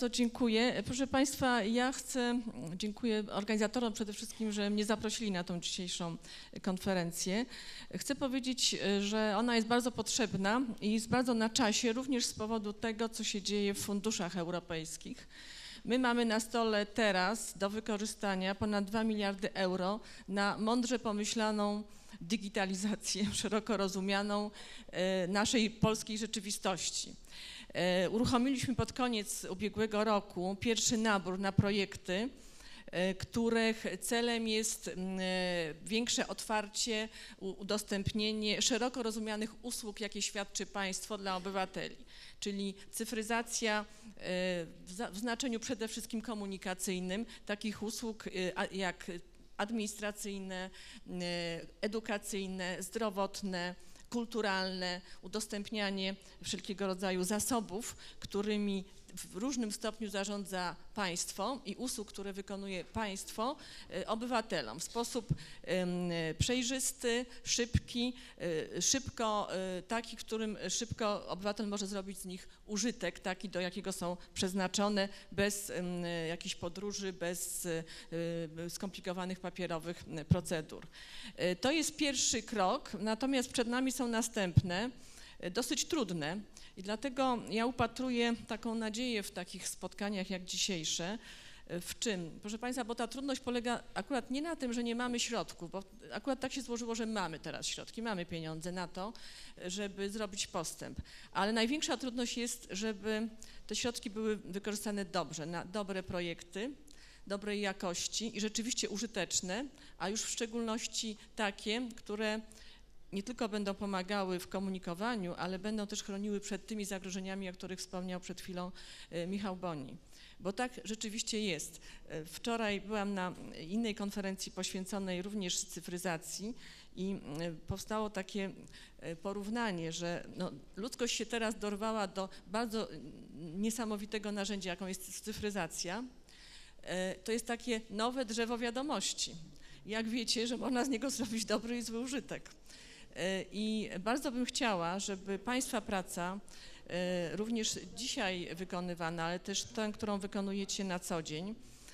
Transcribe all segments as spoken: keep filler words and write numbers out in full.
Bardzo dziękuję. Proszę Państwa, ja chcę, dziękuję organizatorom przede wszystkim, że mnie zaprosili na tą dzisiejszą konferencję. Chcę powiedzieć, że ona jest bardzo potrzebna i jest bardzo na czasie, również z powodu tego, co się dzieje w funduszach europejskich. My mamy na stole teraz do wykorzystania ponad dwa miliardy euro na mądrze pomyślaną digitalizację, szeroko rozumianą naszej polskiej rzeczywistości. Uruchomiliśmy pod koniec ubiegłego roku pierwszy nabór na projekty, których celem jest większe otwarcie, udostępnienie szeroko rozumianych usług, jakie świadczy państwo dla obywateli, czyli cyfryzacja w znaczeniu przede wszystkim komunikacyjnym takich usług jak administracyjne, edukacyjne, zdrowotne, kulturalne, udostępnianie wszelkiego rodzaju zasobów, którymi w różnym stopniu zarządza państwo i usług, które wykonuje państwo obywatelom w sposób przejrzysty, szybki, szybko taki, w którym szybko obywatel może zrobić z nich użytek, taki, do jakiego są przeznaczone, bez jakichś podróży, bez skomplikowanych papierowych procedur. To jest pierwszy krok, natomiast przed nami są następne, dosyć trudne i dlatego ja upatruję taką nadzieję w takich spotkaniach jak dzisiejsze. W czym? Proszę Państwa, bo ta trudność polega akurat nie na tym, że nie mamy środków, bo akurat tak się złożyło, że mamy teraz środki, mamy pieniądze na to, żeby zrobić postęp, ale największa trudność jest, żeby te środki były wykorzystane dobrze, na dobre projekty, dobrej jakości i rzeczywiście użyteczne, a już w szczególności takie, które nie tylko będą pomagały w komunikowaniu, ale będą też chroniły przed tymi zagrożeniami, o których wspomniał przed chwilą Michał Boni. Bo tak rzeczywiście jest. Wczoraj byłam na innej konferencji poświęconej również cyfryzacji i powstało takie porównanie, że no, ludzkość się teraz dorwała do bardzo niesamowitego narzędzia, jaką jest cyfryzacja. To jest takie nowe drzewo wiadomości. Jak wiecie, że można z niego zrobić dobry i zły użytek. I bardzo bym chciała, żeby Państwa praca, również dzisiaj wykonywana, ale też tę, którą wykonujecie na co dzień,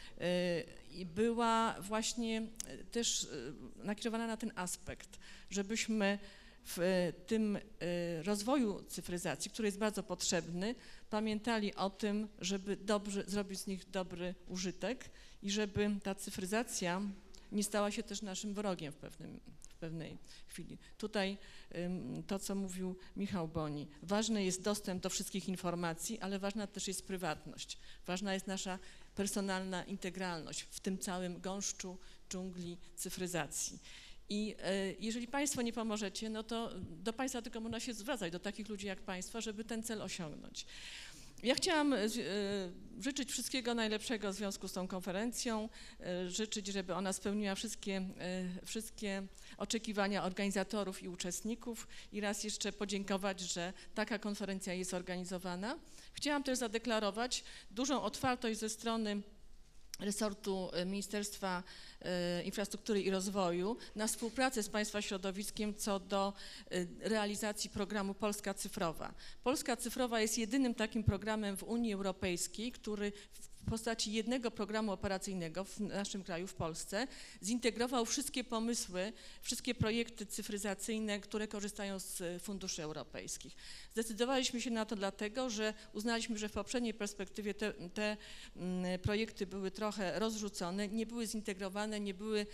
była właśnie też nakierowana na ten aspekt, żebyśmy w tym rozwoju cyfryzacji, który jest bardzo potrzebny, pamiętali o tym, żeby dobrze zrobić z nich dobry użytek i żeby ta cyfryzacja nie stała się też naszym wrogiem w pewnym w pewnej chwili. Tutaj to, co mówił Michał Boni, ważny jest dostęp do wszystkich informacji, ale ważna też jest prywatność. Ważna jest nasza personalna integralność w tym całym gąszczu dżungli cyfryzacji. I jeżeli Państwo nie pomożecie, no to do Państwa tylko można się zwracać, do takich ludzi jak Państwo, żeby ten cel osiągnąć. Ja chciałam życzyć wszystkiego najlepszego w związku z tą konferencją, życzyć, żeby ona spełniła wszystkie, wszystkie oczekiwania organizatorów i uczestników i raz jeszcze podziękować, że taka konferencja jest organizowana. Chciałam też zadeklarować dużą otwartość ze strony resortu Ministerstwa Infrastruktury i Rozwoju na współpracę z Państwa środowiskiem co do realizacji programu Polska Cyfrowa. Polska Cyfrowa jest jedynym takim programem w Unii Europejskiej, który w postaci jednego programu operacyjnego w naszym kraju, w Polsce, zintegrował wszystkie pomysły, wszystkie projekty cyfryzacyjne, które korzystają z funduszy europejskich. Zdecydowaliśmy się na to dlatego, że uznaliśmy, że w poprzedniej perspektywie te, te projekty były trochę rozrzucone, nie były zintegrowane, nie były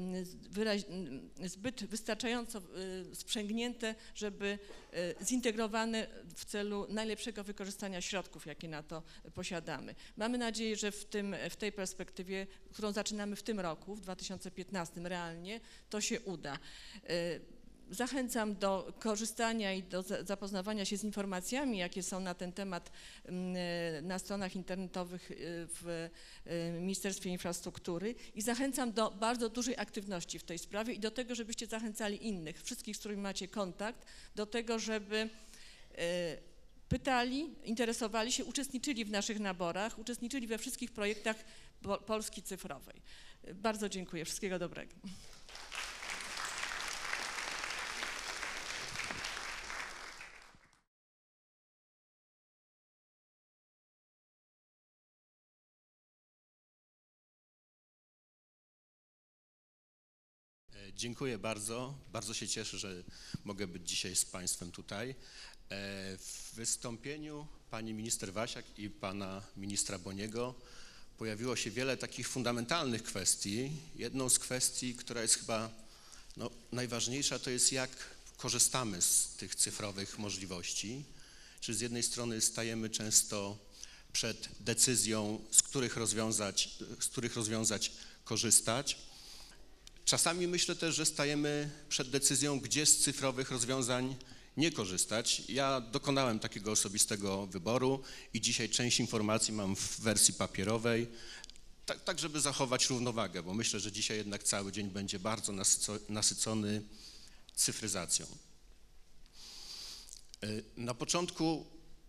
zbyt wystarczająco sprzęgnięte, żeby zintegrowane w celu najlepszego wykorzystania środków, jakie na to posiadamy. Mamy nadzieję, że w, tym, w tej perspektywie, którą zaczynamy w tym roku, w dwa tysiące piętnastym realnie, to się uda. Zachęcam do korzystania i do zapoznawania się z informacjami, jakie są na ten temat na stronach internetowych w Ministerstwie Infrastruktury i zachęcam do bardzo dużej aktywności w tej sprawie i do tego, żebyście zachęcali innych, wszystkich, z którymi macie kontakt, do tego, żeby pytali, interesowali się, uczestniczyli w naszych naborach, uczestniczyli we wszystkich projektach Polski Cyfrowej. Bardzo dziękuję. Wszystkiego dobrego. Dziękuję bardzo. Bardzo się cieszę, że mogę być dzisiaj z Państwem tutaj. W wystąpieniu pani minister Wasiak i pana ministra Boniego pojawiło się wiele takich fundamentalnych kwestii. Jedną z kwestii, która jest chyba no, najważniejsza, to jest jak korzystamy z tych cyfrowych możliwości. Czy z jednej strony stajemy często przed decyzją, z których rozwiązać, z których rozwiązać korzystać. Czasami myślę też, że stajemy przed decyzją, gdzie z cyfrowych rozwiązań nie korzystać. Ja dokonałem takiego osobistego wyboru i dzisiaj część informacji mam w wersji papierowej, tak, tak żeby zachować równowagę, bo myślę, że dzisiaj jednak cały dzień będzie bardzo nasycony cyfryzacją. Na początku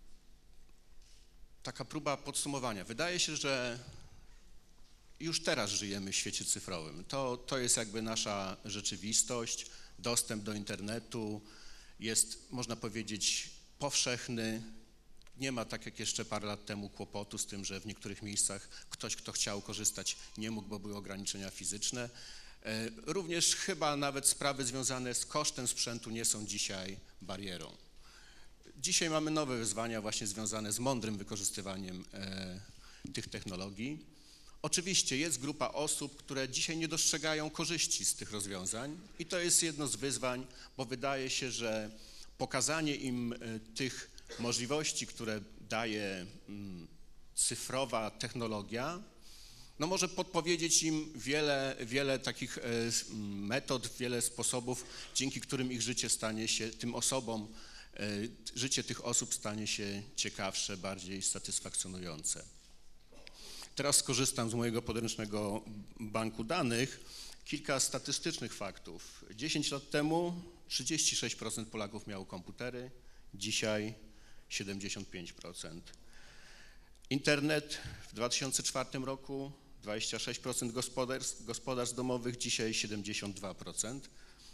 taka próba podsumowania. Wydaje się, że już teraz żyjemy w świecie cyfrowym. To, to jest jakby nasza rzeczywistość. Dostęp do internetu jest, można powiedzieć, powszechny. Nie ma, tak jak jeszcze parę lat temu, kłopotu z tym, że w niektórych miejscach ktoś, kto chciał korzystać, nie mógł, bo były ograniczenia fizyczne. Również chyba nawet sprawy związane z kosztem sprzętu nie są dzisiaj barierą. Dzisiaj mamy nowe wyzwania właśnie związane z mądrym wykorzystywaniem e, tych technologii. Oczywiście jest grupa osób, które dzisiaj nie dostrzegają korzyści z tych rozwiązań i to jest jedno z wyzwań, bo wydaje się, że pokazanie im e, tych możliwości, które daje m, cyfrowa technologia, no może podpowiedzieć im wiele, wiele takich e, metod, wiele sposobów, dzięki którym ich życie stanie się tym osobom, życie tych osób stanie się ciekawsze, bardziej satysfakcjonujące. Teraz skorzystam z mojego podręcznego banku danych. Kilka statystycznych faktów. dziesięć lat temu trzydzieści sześć procent Polaków miało komputery, dzisiaj siedemdziesiąt pięć procent. Internet w dwa tysiące czwartym roku dwadzieścia sześć procent gospodarstw, gospodarstw domowych, dzisiaj siedemdziesiąt dwa procent.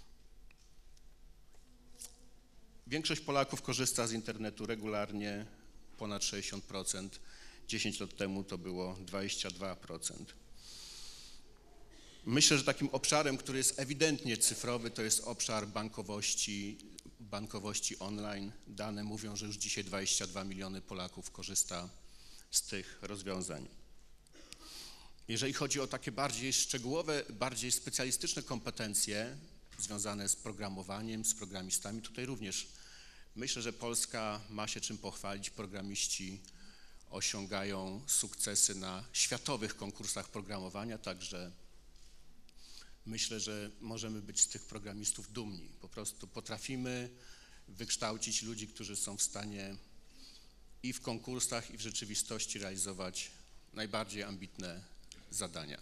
Większość Polaków korzysta z internetu regularnie, ponad sześćdziesiąt procent. dziesięć lat temu to było dwadzieścia dwa procent. Myślę, że takim obszarem, który jest ewidentnie cyfrowy, to jest obszar bankowości, bankowości online. Dane mówią, że już dzisiaj dwadzieścia dwa miliony Polaków korzysta z tych rozwiązań. Jeżeli chodzi o takie bardziej szczegółowe, bardziej specjalistyczne kompetencje związane z programowaniem, z programistami, tutaj również myślę, że Polska ma się czym pochwalić. Programiści osiągają sukcesy na światowych konkursach programowania, także myślę, że możemy być z tych programistów dumni. Po prostu potrafimy wykształcić ludzi, którzy są w stanie i w konkursach, i w rzeczywistości realizować najbardziej ambitne zadania.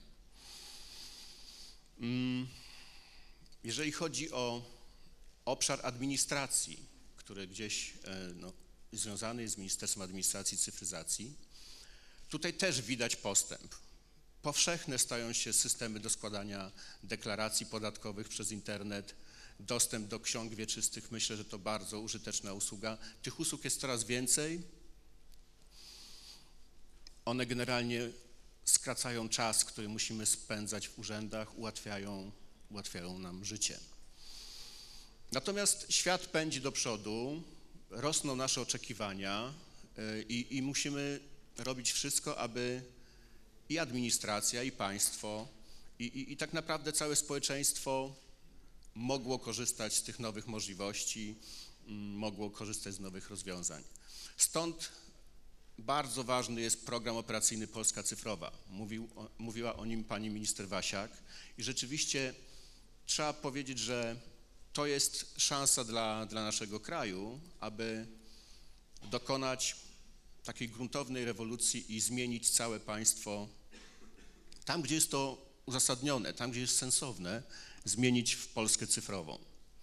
Jeżeli chodzi o obszar administracji, który gdzieś no, związany jest z Ministerstwem Administracji i Cyfryzacji, tutaj też widać postęp. Powszechne stają się systemy do składania deklaracji podatkowych przez internet, dostęp do ksiąg wieczystych. Myślę, że to bardzo użyteczna usługa. Tych usług jest coraz więcej. One generalnie skracają czas, który musimy spędzać w urzędach, ułatwiają, ułatwiają nam życie. Natomiast świat pędzi do przodu, rosną nasze oczekiwania i, i musimy robić wszystko, aby i administracja, i państwo, i, i, i tak naprawdę całe społeczeństwo mogło korzystać z tych nowych możliwości, mogło korzystać z nowych rozwiązań. Stąd bardzo ważny jest program operacyjny Polska Cyfrowa. Mówił, o, mówiła o nim pani minister Wasiak i rzeczywiście trzeba powiedzieć, że to jest szansa dla, dla naszego kraju, aby dokonać takiej gruntownej rewolucji i zmienić całe państwo tam, gdzie jest to uzasadnione, tam, gdzie jest sensowne, zmienić w Polskę cyfrową.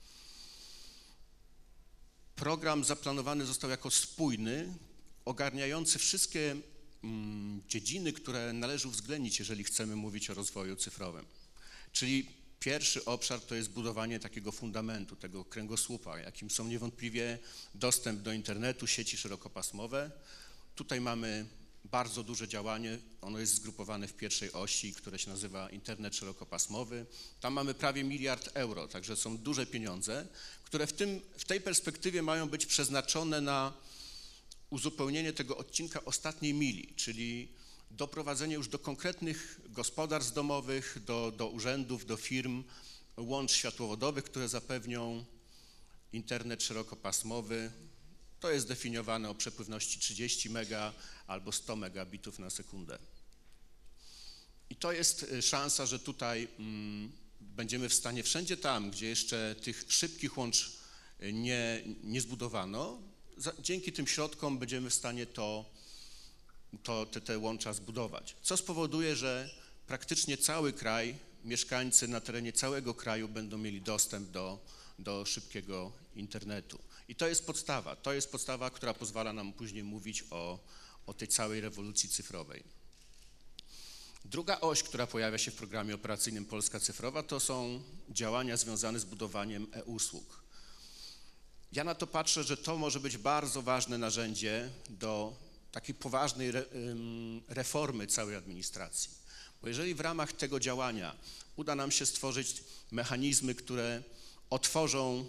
Program zaplanowany został jako spójny, ogarniający wszystkie mm, dziedziny, które należy uwzględnić, jeżeli chcemy mówić o rozwoju cyfrowym. Czyli pierwszy obszar to jest budowanie takiego fundamentu, tego kręgosłupa, jakim są niewątpliwie dostęp do internetu, sieci szerokopasmowe. Tutaj mamy bardzo duże działanie, ono jest zgrupowane w pierwszej osi, które się nazywa internet szerokopasmowy. Tam mamy prawie miliard euro, także są duże pieniądze, które w, tym, w tej perspektywie mają być przeznaczone na uzupełnienie tego odcinka ostatniej mili, czyli doprowadzenie już do konkretnych gospodarstw domowych, do, do urzędów, do firm, łącz światłowodowych, które zapewnią internet szerokopasmowy. To jest definiowane o przepływności trzydzieści mega albo sto megabitów na sekundę. I to jest szansa, że tutaj mm, będziemy w stanie wszędzie tam, gdzie jeszcze tych szybkich łącz nie, nie zbudowano, za, dzięki tym środkom będziemy w stanie to, to, te, te łącza zbudować. Co spowoduje, że praktycznie cały kraj, mieszkańcy na terenie całego kraju będą mieli dostęp do, do szybkiego internetu. I to jest podstawa, to jest podstawa, która pozwala nam później mówić o, o tej całej rewolucji cyfrowej. Druga oś, która pojawia się w programie operacyjnym Polska Cyfrowa, to są działania związane z budowaniem e-usług. Ja na to patrzę, że to może być bardzo ważne narzędzie do takiej poważnej re, reformy całej administracji. Bo jeżeli w ramach tego działania uda nam się stworzyć mechanizmy, które otworzą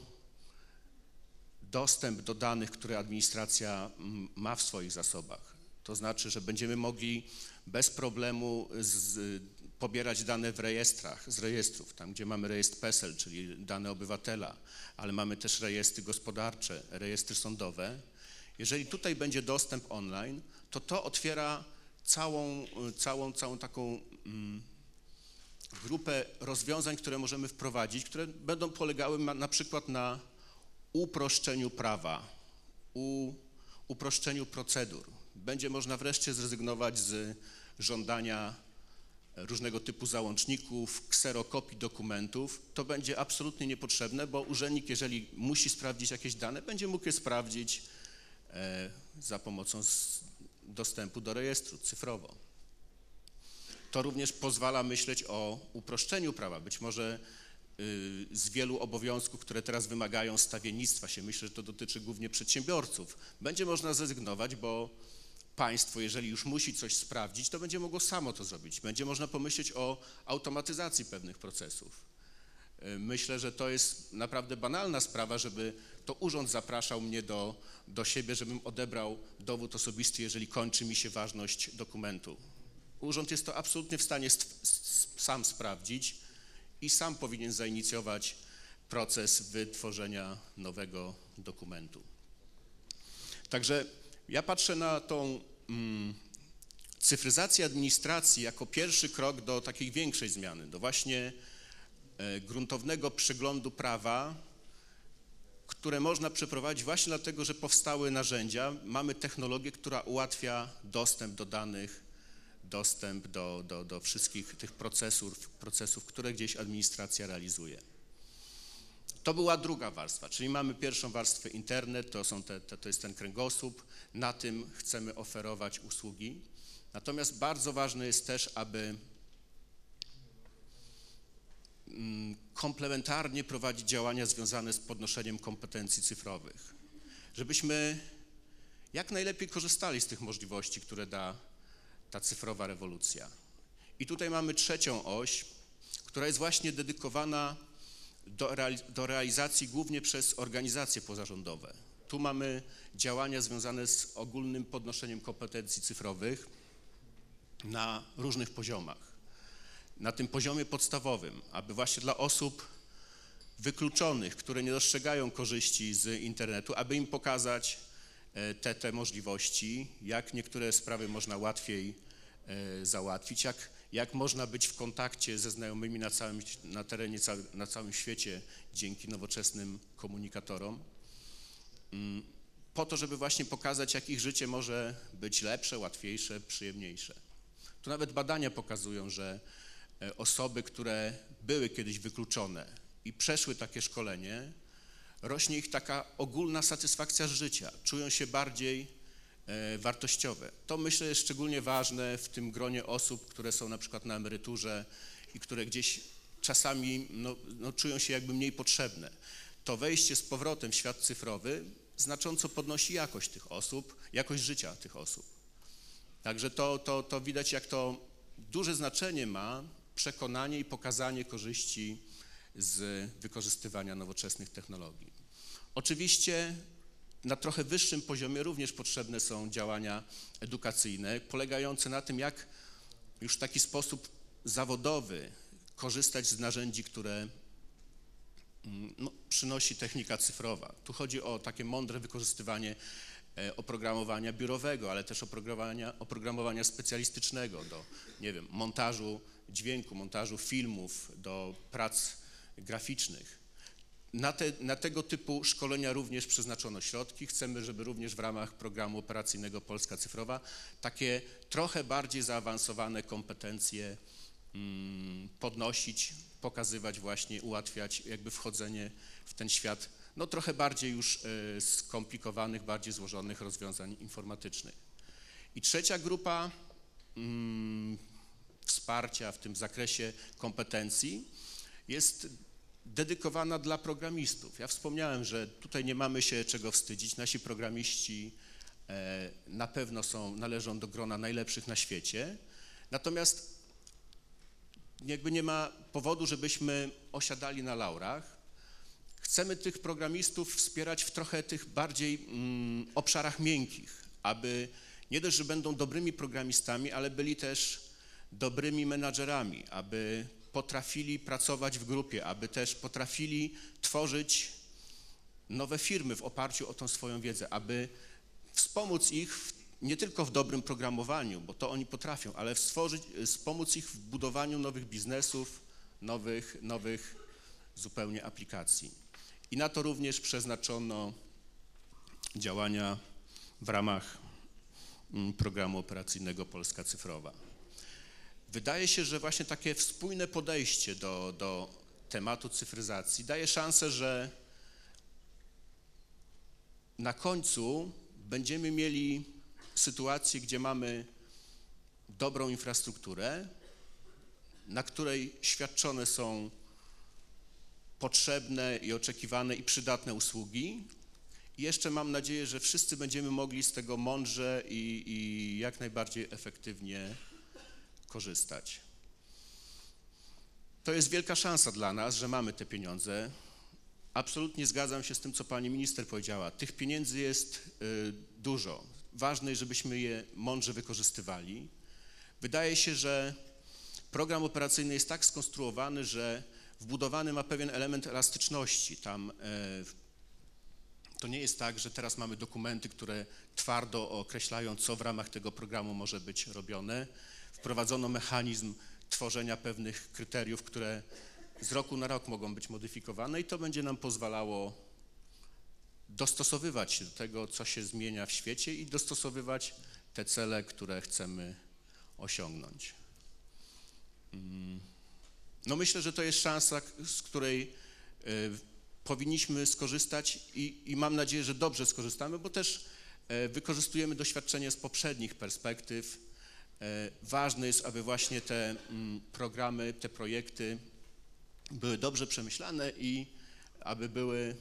dostęp do danych, które administracja ma w swoich zasobach, to znaczy, że będziemy mogli bez problemu z, pobierać dane w rejestrach, z rejestrów, tam gdzie mamy rejestr PESEL, czyli dane obywatela, ale mamy też rejestry gospodarcze, rejestry sądowe. Jeżeli tutaj będzie dostęp online, to to otwiera całą, całą, całą taką mm, grupę rozwiązań, które możemy wprowadzić, które będą polegały na, na przykład na uproszczeniu prawa, u, uproszczeniu procedur. Będzie można wreszcie zrezygnować z żądania różnego typu załączników, kserokopii dokumentów. To będzie absolutnie niepotrzebne, bo urzędnik, jeżeli musi sprawdzić jakieś dane, będzie mógł je sprawdzić e, za pomocą z, dostępu do rejestru cyfrowo. To również pozwala myśleć o uproszczeniu prawa. Być może y, z wielu obowiązków, które teraz wymagają stawiennictwa się, myślę, że to dotyczy głównie przedsiębiorców, będzie można zrezygnować, bo państwo, jeżeli już musi coś sprawdzić, to będzie mogło samo to zrobić. Będzie można pomyśleć o automatyzacji pewnych procesów. Myślę, że to jest naprawdę banalna sprawa, żeby to urząd zapraszał mnie do, do siebie, żebym odebrał dowód osobisty, jeżeli kończy mi się ważność dokumentu. Urząd jest to absolutnie w stanie sam sprawdzić i sam powinien zainicjować proces wytworzenia nowego dokumentu. Także ja patrzę na tą mm, cyfryzację administracji jako pierwszy krok do takiej większej zmiany, do właśnie e, gruntownego przeglądu prawa, które można przeprowadzić właśnie dlatego, że powstały narzędzia, mamy technologię, która ułatwia dostęp do danych, dostęp do, do, do wszystkich tych procesów, procesów, które gdzieś administracja realizuje. To była druga warstwa, czyli mamy pierwszą warstwę internet, to, są te, te, to jest ten kręgosłup, na tym chcemy oferować usługi. Natomiast bardzo ważne jest też, aby mm, komplementarnie prowadzić działania związane z podnoszeniem kompetencji cyfrowych, żebyśmy jak najlepiej korzystali z tych możliwości, które da ta cyfrowa rewolucja. I tutaj mamy trzecią oś, która jest właśnie dedykowana do, reali do realizacji głównie przez organizacje pozarządowe. Tu mamy działania związane z ogólnym podnoszeniem kompetencji cyfrowych na różnych poziomach. Na tym poziomie podstawowym, aby właśnie dla osób wykluczonych, które nie dostrzegają korzyści z internetu, aby im pokazać te, te możliwości, jak niektóre sprawy można łatwiej e, załatwić, jak, jak można być w kontakcie ze znajomymi na całym, na terenie, na całym świecie dzięki nowoczesnym komunikatorom, mm, po to, żeby właśnie pokazać, jak ich życie może być lepsze, łatwiejsze, przyjemniejsze. Tu nawet badania pokazują, że osoby, które były kiedyś wykluczone i przeszły takie szkolenie, rośnie ich taka ogólna satysfakcja z życia, czują się bardziej e, wartościowe. To myślę jest szczególnie ważne w tym gronie osób, które są na przykład na emeryturze i które gdzieś czasami no, no, czują się jakby mniej potrzebne. To wejście z powrotem w świat cyfrowy znacząco podnosi jakość tych osób, jakość życia tych osób. Także to, to, to widać, jak to duże znaczenie ma przekonanie i pokazanie korzyści z wykorzystywania nowoczesnych technologii. Oczywiście na trochę wyższym poziomie również potrzebne są działania edukacyjne, polegające na tym, jak już w taki sposób zawodowy korzystać z narzędzi, które no, przynosi technika cyfrowa. Tu chodzi o takie mądre wykorzystywanie oprogramowania biurowego, ale też oprogramowania, oprogramowania specjalistycznego do, nie wiem, montażu dźwięku, montażu filmów, do prac graficznych. Na, te, na tego typu szkolenia również przeznaczono środki. Chcemy, żeby również w ramach programu operacyjnego Polska Cyfrowa takie trochę bardziej zaawansowane kompetencje mm, podnosić, pokazywać właśnie, ułatwiać jakby wchodzenie w ten świat no trochę bardziej już y, skomplikowanych, bardziej złożonych rozwiązań informatycznych. I trzecia grupa mm, wsparcia w tym zakresie kompetencji jest dedykowana dla programistów. Ja wspomniałem, że tutaj nie mamy się czego wstydzić. Nasi programiści e, na pewno są, należą do grona najlepszych na świecie. Natomiast jakby nie ma powodu, żebyśmy osiadali na laurach. Chcemy tych programistów wspierać w trochę tych bardziej mm, obszarach miękkich, aby nie dość, że będą dobrymi programistami, ale byli też dobrymi menadżerami, aby potrafili pracować w grupie, aby też potrafili tworzyć nowe firmy w oparciu o tą swoją wiedzę, aby wspomóc ich w, nie tylko w dobrym programowaniu, bo to oni potrafią, ale stworzyć, wspomóc ich w budowaniu nowych biznesów, nowych, nowych zupełnie aplikacji. I na to również przeznaczono działania w ramach programu operacyjnego Polska Cyfrowa. Wydaje się, że właśnie takie spójne podejście do, do tematu cyfryzacji daje szansę, że na końcu będziemy mieli sytuację, gdzie mamy dobrą infrastrukturę, na której świadczone są potrzebne i oczekiwane i przydatne usługi. I jeszcze mam nadzieję, że wszyscy będziemy mogli z tego mądrze i, i jak najbardziej efektywnie korzystać. To jest wielka szansa dla nas, że mamy te pieniądze. Absolutnie zgadzam się z tym, co pani minister powiedziała. Tych pieniędzy jest y, dużo. Ważne jest, żebyśmy je mądrze wykorzystywali. Wydaje się, że program operacyjny jest tak skonstruowany, że wbudowany ma pewien element elastyczności. Tam e, to nie jest tak, że teraz mamy dokumenty, które twardo określają, co w ramach tego programu może być robione. Wprowadzono mechanizm tworzenia pewnych kryteriów, które z roku na rok mogą być modyfikowane i to będzie nam pozwalało dostosowywać się do tego, co się zmienia w świecie i dostosowywać te cele, które chcemy osiągnąć. No myślę, że to jest szansa, z której y, powinniśmy skorzystać i, i mam nadzieję, że dobrze skorzystamy, bo też y, wykorzystujemy doświadczenie z poprzednich perspektyw. Y, ważne jest, aby właśnie te y, programy, te projekty były dobrze przemyślane i aby były y,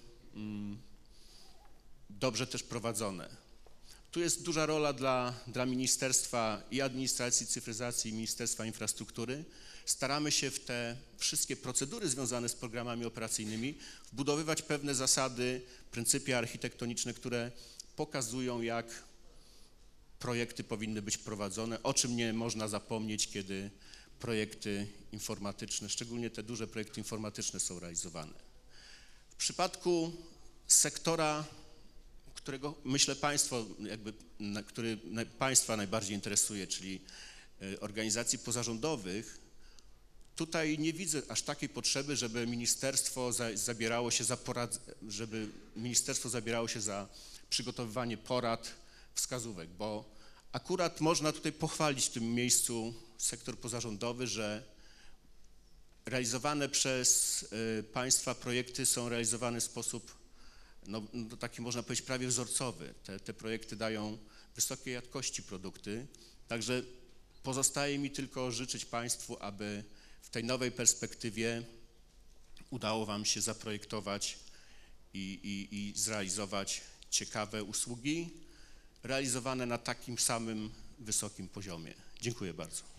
dobrze też prowadzone. Tu jest duża rola dla, dla Ministerstwa i Administracji Cyfryzacji i Ministerstwa Infrastruktury. Staramy się w te wszystkie procedury związane z programami operacyjnymi wbudowywać pewne zasady, pryncypia architektoniczne, które pokazują, jak projekty powinny być prowadzone, o czym nie można zapomnieć, kiedy projekty informatyczne, szczególnie te duże projekty informatyczne są realizowane. W przypadku sektora, którego myślę państwo, jakby, który państwa najbardziej interesuje, czyli organizacji pozarządowych, tutaj nie widzę aż takiej potrzeby, żeby ministerstwo za, zabierało się za porad, żeby ministerstwo zabierało się za przygotowywanie porad, wskazówek, bo akurat można tutaj pochwalić w tym miejscu sektor pozarządowy, że realizowane przez y, państwa projekty są realizowane w sposób no, no taki można powiedzieć prawie wzorcowy. Te, te projekty dają wysokiej jakości produkty, także pozostaje mi tylko życzyć państwu, aby w tej nowej perspektywie udało wam się zaprojektować i, i, i zrealizować ciekawe usługi, realizowane na takim samym wysokim poziomie. Dziękuję bardzo.